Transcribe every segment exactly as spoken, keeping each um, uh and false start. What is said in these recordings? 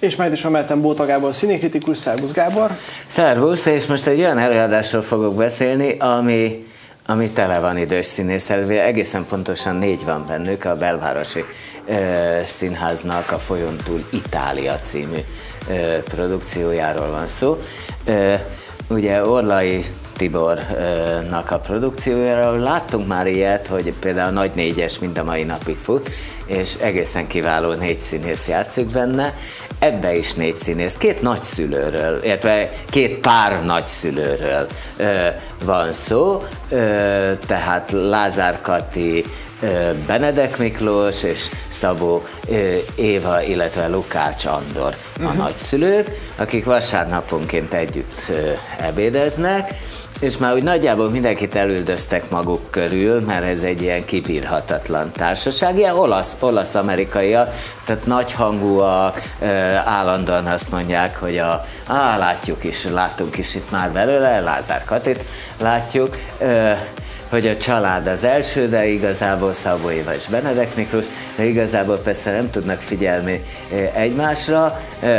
És majd is mellettem Bóta Gábor színékritikus. Szervusz Gábor! Szervusz, és most egy olyan előadásról fogok beszélni, ami, ami tele van idős színészel, egészen pontosan négy van bennük, a Belvárosi ö, Színháznak a Folyón túl Itália című ö, produkciójáról van szó. Ö, ugye Orlai Tibornak a produkciójáról láttunk már ilyet, hogy például a Nagy négyes mind a mai napig fut, és egészen kiváló négy színész játszik benne. Ebbe is négy színész, két nagyszülőről, illetve két pár nagyszülőről ö, van szó, ö, tehát Lázár Kati, ö, Benedek Miklós és Szabó ö, Éva, illetve Lukács Andor a uh-huh. nagyszülők, akik vasárnaponként együtt ö, ebédeznek, és már úgy nagyjából mindenkit elüldöztek maguk körül, mert ez egy ilyen kibírhatatlan társaság, ilyen olasz, olasz-amerikaiak, tehát nagyhangúak, állandóan azt mondják, hogy a, á, látjuk is, látunk is itt már belőle, Lázár Katit látjuk, hogy a család az első, de igazából Szabó Éva és Benedek Miklós, de igazából persze nem tudnak figyelni egymásra,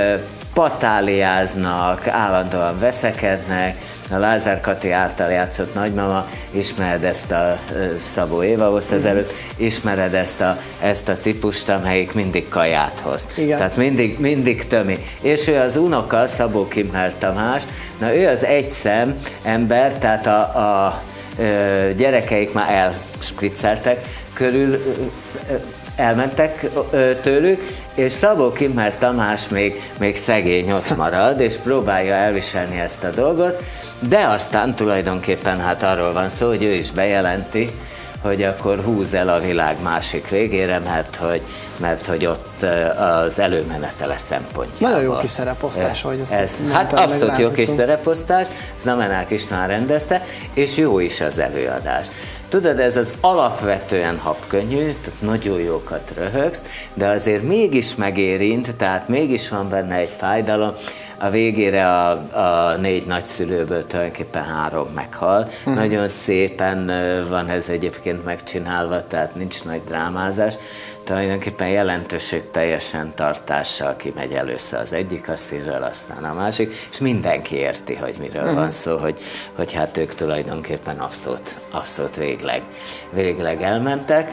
patáliáznak, állandóan veszekednek. A Lázár Kati által játszott nagymama, ismered ezt a Szabó Éva volt az előtt, ismered ezt a, ezt a típust, amelyik mindig kaját hoz. Igen. Tehát mindig, mindig tömi. És ő az unoka, Szabó Kimmel Tamás, na ő az egyszem ember, tehát a, a, a gyerekeik már elspricceltek körül, elmentek tőlük, és Szabó Kimmel Tamás még, még szegény ott marad, és próbálja elviselni ezt a dolgot, de aztán tulajdonképpen hát arról van szó, hogy ő is bejelenti, hogy akkor húz el a világ másik végére, mert hogy, mert hogy ott az előmenetele szempontjából. Nagyon jó kis szereposztás, hogy ezt ez, hát abszolút jó kis szereposztás, Znamenák István rendezte, és jó is az előadás. Tudod, ez az alapvetően habkönnyű, tehát nagyon jókat röhögsz, de azért mégis megérint, tehát mégis van benne egy fájdalom. A végére a, a négy nagyszülőből tulajdonképpen három meghal. Hmm. Nagyon szépen van ez egyébként megcsinálva, tehát nincs nagy drámázás. Tulajdonképpen jelentőségteljesen tartással kimegy először az egyik a színről, aztán a másik, és mindenki érti, hogy miről hmm. van szó, hogy, hogy hát ők tulajdonképpen abszolút, abszolút végleg, végleg elmentek,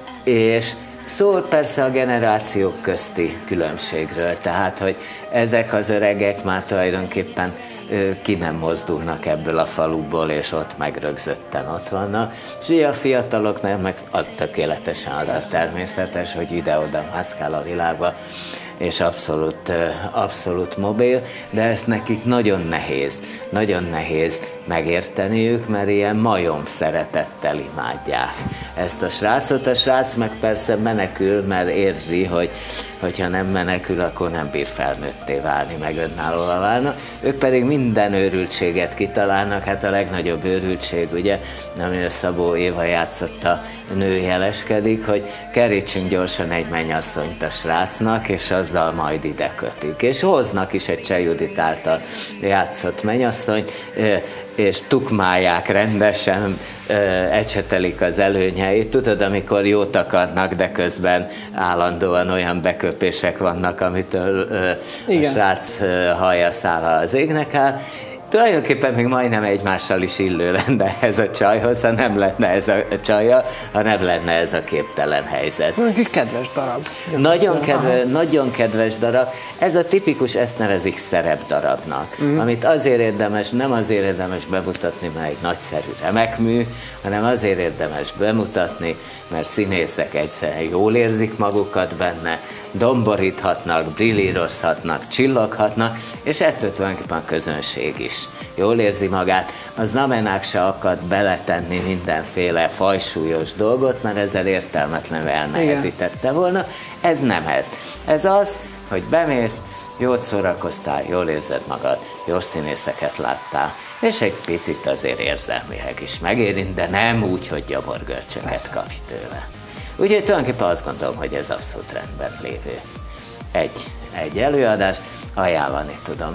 és szól persze a generációk közti különbségről, tehát, hogy ezek az öregek már tulajdonképpen ki nem mozdulnak ebből a faluból, és ott megrögzötten ott vannak, és ugye a fiataloknak meg az tökéletesen az persze. a természetes, hogy ide-oda mászkál a világba, és abszolút, abszolút mobil, de ezt nekik nagyon nehéz, nagyon nehéz megérteniük, mert ilyen majom szeretettel imádják ezt a srácot. A srác meg persze menekül, mert érzi, hogy hogyha nem menekül, akkor nem bír felnőtté válni, meg önállóvá válna. Ők pedig minden őrültséget kitalálnak, hát a legnagyobb őrültség, ugye, amire Szabó Éva játszotta, nő jeleskedik, hogy kerítsünk gyorsan egy mennyasszonyt a srácnak, és azzal majd ide kötik. És hoznak is egy Cseh Judit által játszott mennyasszonyt, és tukmálják rendesen, ecsetelik az előnyeit. Tudod, amikor jót akarnak, de közben állandóan olyan beköpések vannak, amitől Igen. a srác haja szála az égnek áll. Tulajdonképpen még majdnem egymással is illő lenne ez a csajhoz, ha nem lenne ez a csaja, ha nem lenne ez a képtelen helyzet. Egy kedves darab. Nagyon, kedve, nagyon kedves darab. Ez a tipikus, ezt nevezik szerepdarabnak, uh-huh. amit azért érdemes, nem azért érdemes bemutatni, mert egy nagyszerű remekmű, hanem azért érdemes bemutatni, mert színészek egyszerűen jól érzik magukat benne, domboríthatnak, brillírozhatnak, csilloghatnak, és ettől tulajdonképpen a közönség is jól érzi magát. Az Znamenák se akad beletenni mindenféle fajsúlyos dolgot, mert ezzel értelmetlenül elnehezítette volna. Ez nem ez. Ez az, hogy bemész, jót szórakoztál, jól érzed magad, jó színészeket láttál, és egy picit azért érzelmileg is megérint, de nem úgy, hogy gyomorgörcsöket kapj tőle. Úgyhogy tulajdonképpen azt gondolom, hogy ez abszolút rendben lévő egy, egy előadás, ajánlani tudom.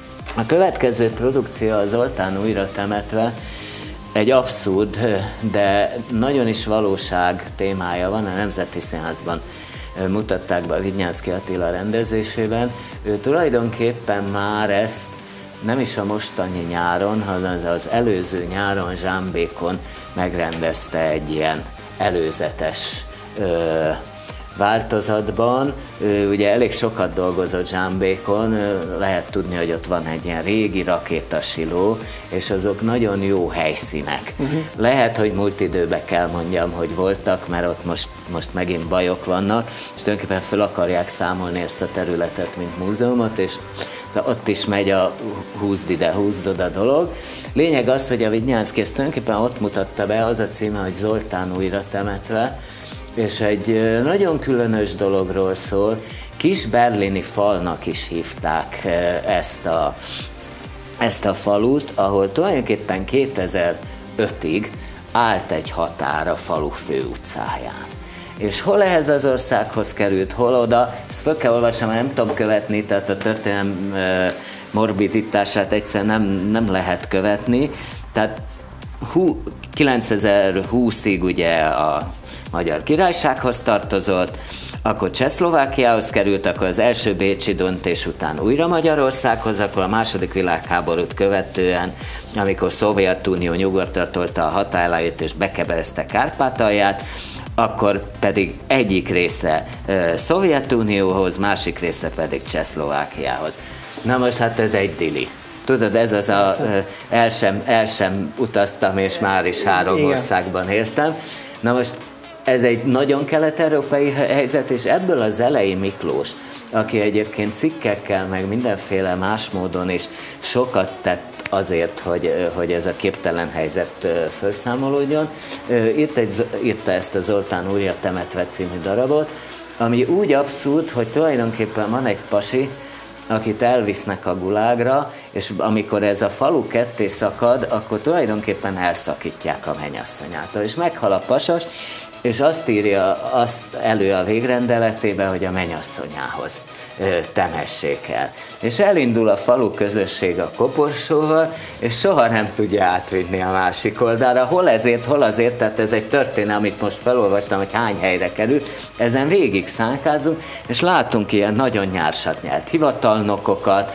A következő produkció az Zoltán újra temetve, egy abszurd, de nagyon is valóság témája van, a Nemzeti Színházban mutatták be a Vidnyánszky Attila rendezésében. Ő tulajdonképpen már ezt nem is a mostani nyáron, hanem az előző nyáron Zsámbékon megrendezte egy ilyen előzetes ö, változatban. Ő ugye elég sokat dolgozott Zsámbékon, lehet tudni, hogy ott van egy ilyen régi rakétasiló, és azok nagyon jó helyszínek. Uh-huh. Lehet, hogy múlt időben kell mondjam, hogy voltak, mert ott most, most megint bajok vannak, és tulajdonképpen fel akarják számolni ezt a területet, mint múzeumot, és ott is megy a húzd ide, húzd oda dolog. Lényeg az, hogy a Vidnyánszky ezt tulajdonképpen ott mutatta be, az a címe, hogy Zoltán újra temetve, és egy nagyon különös dologról szól, Kis berlini falnak is hívták ezt a, ezt a falut, ahol tulajdonképpen kétezer-ötig állt egy határ a falu főutcáján. És hol ehhez az országhoz került, hol oda, ezt föl kell olvasnom, nem tudom követni, tehát a történelem morbiditását egyszerűen nem, nem lehet követni. Tehát kilencezer-húszig ugye a Magyar Királysághoz tartozott, akkor Csehszlovákiához került, akkor az első bécsi döntés után újra Magyarországhoz, akkor a második világháborút követően, amikor Szovjetunió nyugodtra tolta a határait és bekeberezte Kárpátalját, akkor pedig egyik része e, Szovjetunióhoz, másik része pedig Csehszlovákiához. Na most hát ez egy dili. Tudod, ez az a, el sem, el sem utaztam, és már is három Igen. országban éltem. Na most ez egy nagyon kelet-európai helyzet, és ebből az Zelei Miklós, aki egyébként cikkekkel, meg mindenféle más módon is sokat tett azért, hogy, hogy ez a képtelen helyzet felszámolódjon, írta, egy, írta ezt a Zoltán újra temetve című darabot, ami úgy abszurd, hogy tulajdonképpen van egy pasi, akit elvisznek a gulágra, és amikor ez a falu ketté szakad, akkor tulajdonképpen elszakítják a mennyasszonyától, és meghal a pasas, és azt írja azt elő a végrendeletében, hogy a mennyasszonyához temessék el. És elindul a falu közösség a koporsóval, és soha nem tudja átvinni a másik oldalra. Hol ezért, hol azért, tehát ez egy történet, amit most felolvastam, hogy hány helyre kerül, ezen végig szánkázunk, és látunk ilyen nagyon nyársat nyert hivatalnokokat,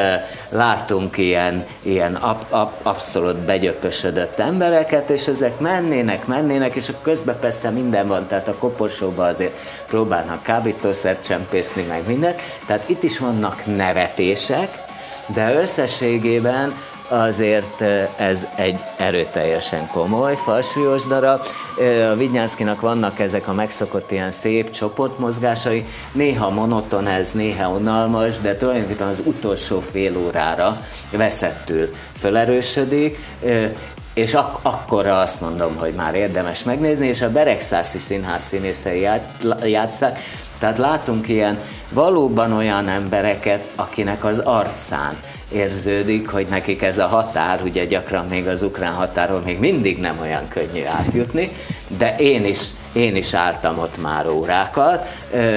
látunk ilyen, ilyen ab, ab, abszolút begyöpösödött embereket, és ezek mennének, mennének, és közben persze minden van, tehát a koporsóban azért próbálnak kábítószert csempészni, meg mindent, tehát itt is vannak nevetések, de összességében azért ez egy erőteljesen komoly, falsúlyos darab. A Vidnyánszkynak vannak ezek a megszokott ilyen szép csoportmozgásai, néha monoton ez, néha unalmas, de tulajdonképpen az utolsó fél órára veszettül felerősödik, és ak- akkorra azt mondom, hogy már érdemes megnézni, és a Beregszászi Színház színészei játsszák, tehát látunk ilyen valóban olyan embereket, akinek az arcán érződik, hogy nekik ez a határ, ugye gyakran még az ukrán határon még mindig nem olyan könnyű átjutni, de én is, én is álltam ott már órákat,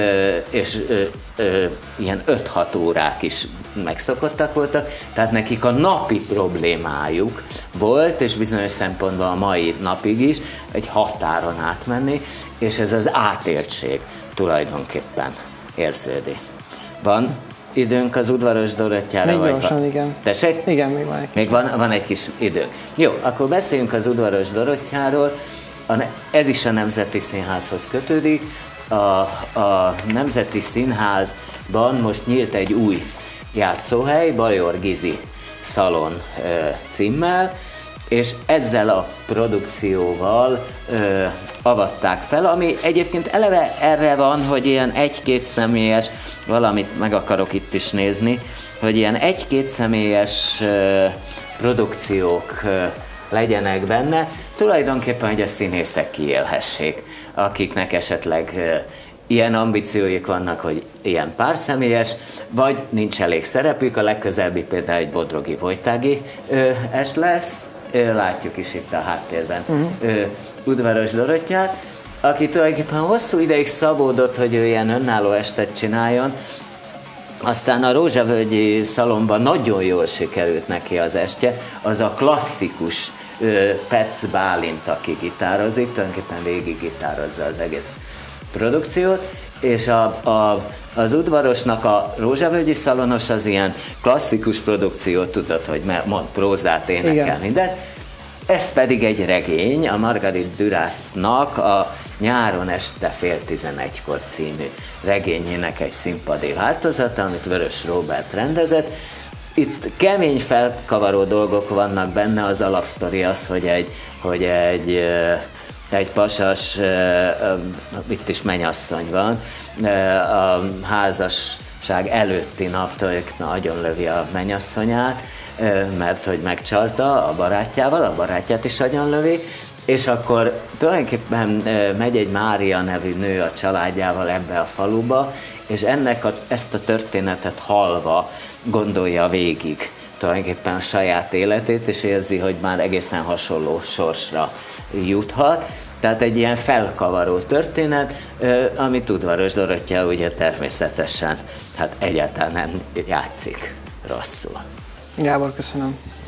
és ilyen öt-hat órák is megszokottak voltak, tehát nekik a napi problémájuk volt, és bizonyos szempontból a mai napig is, egy határon átmenni, és ez az átéltség tulajdonképpen érződik. Van időnk az Udvaros Dorottyára? Még gyorsan, van? Igen. Tessék? Igen, még van egy kis. Még van, van egy kis idő. Jó, akkor beszéljünk az Udvaros Dorottyáról. A, ez is a Nemzeti Színházhoz kötődik. A, a Nemzeti Színházban most nyílt egy új játszóhely, Bajor Gizi Szalon e, címmel, és ezzel a produkcióval ö, avatták fel, ami egyébként eleve erre van, hogy ilyen egy-két személyes, valamit meg akarok itt is nézni, hogy ilyen egy-két személyes ö, produkciók ö, legyenek benne, tulajdonképpen, hogy a színészek kiélhessék, akiknek esetleg ö, ilyen ambícióik vannak, hogy ilyen párszemélyes, vagy nincs elég szerepük, a legközelebbi például egy Bodrogi Vojtági ö, est lesz, látjuk is itt a háttérben uh-huh. Udvaros Dorottyát, aki tulajdonképpen hosszú ideig szabódott, hogy ő ilyen önálló estet csináljon, aztán a Rózsavölgyi Szalonban nagyon jól sikerült neki az estje, az a klasszikus Fetz Bálint, aki gitározik, tulajdonképpen végig gitározza az egész produkciót, és a, a, az udvarosnak a Rózsavölgyi Szalonos az ilyen klasszikus produkció, tudod, hogy mond prózát, énekel, igen, mindent. Ez pedig egy regény, a Marguerite Duras-nak a Nyáron este fél tizenegykor című regényének egy színpadi változata, amit Vörös Róbert rendezett. Itt kemény felkavaró dolgok vannak benne, az alapsztori az, hogy egy, hogy egy, egy pasas, itt is mennyasszony van, a házasság előtti naptól nagyon lövi a mennyasszonyát, mert hogy megcsalta a barátjával, a barátját is nagyon lövi, és akkor tulajdonképpen megy egy Mária nevű nő a családjával ebbe a faluba, és ennek a, ezt a történetet hallva gondolja végig tulajdonképpen a saját életét, és érzi, hogy már egészen hasonló sorsra juthat. Tehát egy ilyen felkavaró történet, amit Udvaros Dorottya ugye természetesen hát egyáltalán nem játszik rosszul. Gábor, köszönöm.